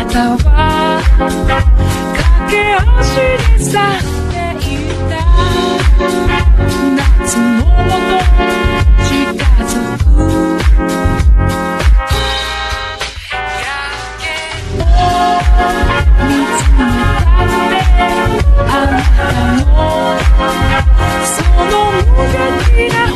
たは駆け足で去っていた夏のもと近づく夜景を見つめたってあなたのその無邪気な